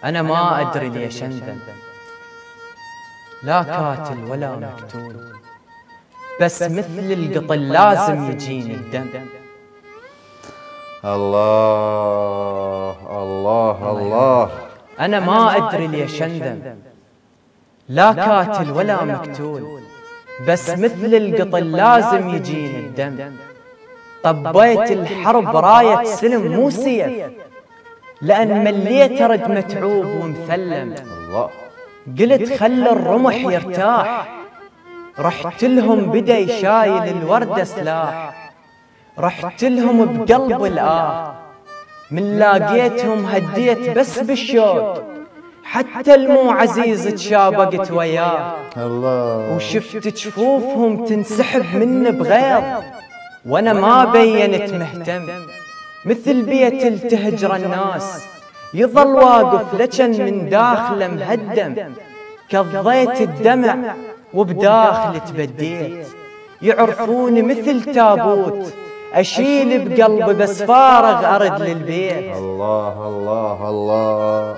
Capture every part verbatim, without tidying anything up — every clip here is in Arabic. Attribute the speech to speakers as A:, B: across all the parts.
A: أنا ما أدري ليش أندم، لا كاتل ولا مقتول، بس مثل القطل لازم يجيني الدم.
B: الله الله الله.
A: أنا ما أدري ليش أندم، لا كاتل ولا مقتول، بس مثل القطل لازم يجيني الدم. طبيت الحرب راية سلم مو سيف، لأن مليت رد متعوب ومثلم.
B: الله.
A: قلت خل الرمح يرتاح، رحت لهم بدي شايل الوردة سلاح، رحت لهم بقلب الآه، من لاقيتهم هديت بس بالشوق، حتى المو عزيز تشابقت وياه.
B: الله.
A: وشفت جفوفهم تنسحب مني بغيظ، وانا ما بينت مهتم، مثل بيت التهجر الناس يظل واقف لجن من داخله مهدم. كضيت الدمع وبداخل تبديت، يعرفوني مثل تابوت اشيل بقلبي بس فارغ ارد للبيت.
B: الله الله الله.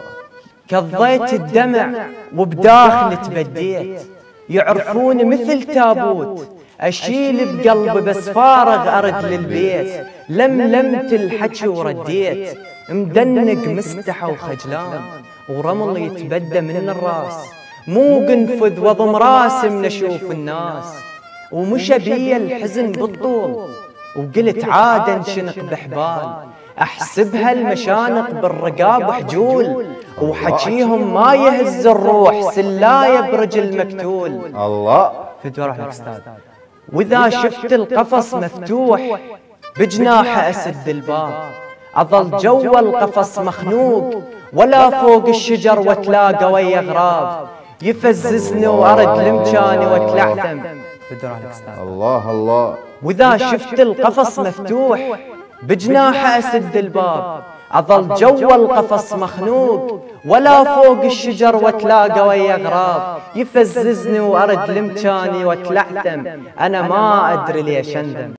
A: كضيت الدمع وبداخل تبديت، يعرفوني مثل تابوت اشيل بقلبي بس فارغ ارد للبيت. لملمت الحكي ورديت، مدنق مستحى وخجلان، ورمل يتبدى من الراس، مو قنفذ وضم راسي من اشوف الناس. ومشى بي الحزن بالطول، وقلت عاد انشنق بحبال، احسبها المشانق بالرقاب حجول، وحكيهم ما يهز الروح سلايه برجل مكتول.
B: الله.
A: فدوى روح لك استاذ. واذا شفت القفص مفتوح بجناحه اسد الباب، اظل جوا القفص مخنوق، ولا فوق الشجر واتلاقى ويا غراب، يفززني وارد لمكاني واتلعثم. فدوى روح لك استاذ.
B: الله الله.
A: واذا شفت القفص مفتوح بجناحه اسد الباب، اظل جوا القفص مخنوق، ولا فوق الشجر واتلاقى ويا غراب، يفززني وارد لمكاني واتلعثم. انا ما ادري ليش اندم.